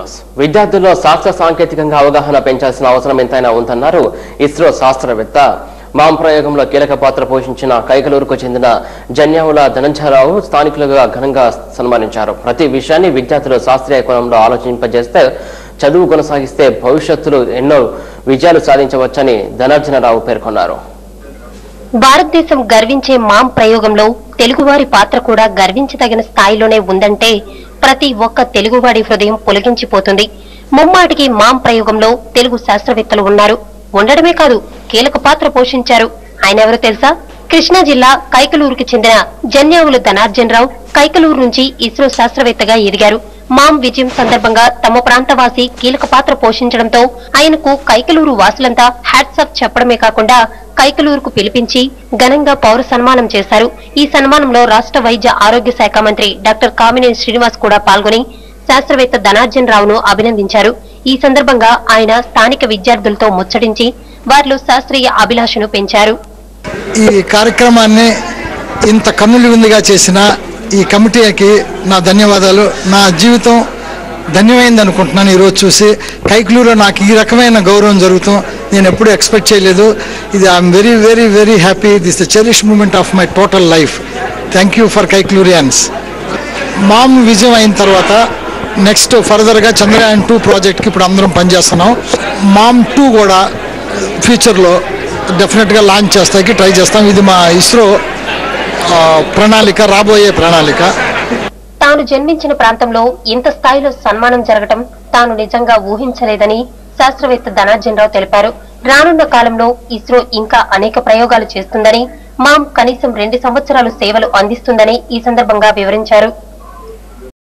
విద్యార్థుల్లో శాస్త్ర సాంకేతికంగా అవగాహన పెంచాల్సిన అవసరం ఎంతైనా ఉందన్నారు ఇస్రో శాస్త్రవేత్త. మామ్ ప్రయోగంలో కీలక పాత్ర పోషించిన కైకలూరుకు చెందిన జన్యావుల ధనంజయరావు స్థానికులుగా ఘనంగా సన్మానించారు. ప్రతి విషయాన్ని విద్యార్థులు శాస్త్రీయ కోణంలో ఆలోచింపజేస్తే చదువు కొనసాగిస్తే భవిష్యత్తులో ఎన్నో విజయాలు సాధించవచ్చని ధనంజయరావు పేర్కొన్నారు. భారతదేశం గర్వించే మామ్ ప్రయోగంలో తెలుగువారి పాత్ర కూడా గర్వించదగిన స్థాయిలోనే ఉందంటే ప్రతి ఒక్క తెలుగువాడి హృదయం పొలగించిపోతుంది. ముమ్మాటికి మామ్ ప్రయోగంలో తెలుగు శాస్త్రవేత్తలు ఉన్నారు. ఉండడమే కాదు, కీలక పాత్ర పోషించారు. ఆయన ఎవరో తెలుసా? కృష్ణా జిల్లా కైకలూరుకి చెందిన జన్యావుల ధనార్జనరావు కైకలూరు నుంచి ఇస్రో శాస్త్రవేత్తగా ఎదిగారు. మామ్ విజయం సందర్భంగా తమ ప్రాంతవాసి కీలక పాత్ర పోషించడంతో ఆయనకు కైకలూరు వాసులంతా హ్యాట్సాప్ చెప్పడమే కాకుండా కైకలూరుకు పిలిపించి ఘనంగా పౌర సన్మానం చేశారు. ఈ సన్మానంలో రాష్ట్ర వైద్య ఆరోగ్య శాఖ మంత్రి డాక్టర్ కామినేని శ్రీనివాస్ కూడా పాల్గొని శాస్త్రవేత్త ధనార్జనరావును అభినందించారు. ఈ సందర్భంగా ఆయన స్థానిక విద్యార్థులతో ముచ్చటించి వారిలో శాస్త్రీయ అభిలాషను పెంచారు. ఈ కార్యక్రమాన్ని ఇంత కన్నుల విందుగా చేసిన ఈ కమిటీకి నా ధన్యవాదాలు. నా జీవితం ధన్యమైంది అనుకుంటున్నాను. ఈరోజు చూసి కైకలూరులో నాకు ఈ రకమైన గౌరవం జరుగుతాం నేను ఎప్పుడూ ఎక్స్పెక్ట్ చేయలేదు. ఇది I'm very very very happy. This the cherish moment of my total life. Thank you for కైకలూరియన్స్. మామ్ విజయం అయిన తర్వాత నెక్స్ట్ ఫర్దర్గా చంద్రయాన్ 2 ప్రాజెక్ట్కి ఇప్పుడు అందరం పనిచేస్తున్నాం. మామ్ 2 కూడా ఫ్యూచర్లో డెఫినెట్గా లాంచ్ చేస్తాకి ట్రై చేస్తాం. ఇది మా ఇస్రో ప్రణాళిక, రాబోయే ప్రణాళిక. తాను జన్మించిన ప్రాంతంలో ఇంత స్థాయిలో సన్మానం జరగటం తాను నిజంగా ఊహించలేదని శాస్త్రవేత్త ధనార్జనరావు తెలిపారు. రానున్న కాలంలో ఇస్రో ఇంకా అనేక ప్రయోగాలు చేస్తుందని, మామ్ కనీసం 2 సంవత్సరాలు సేవలు అందిస్తుందని ఈ సందర్భంగా వివరించారు.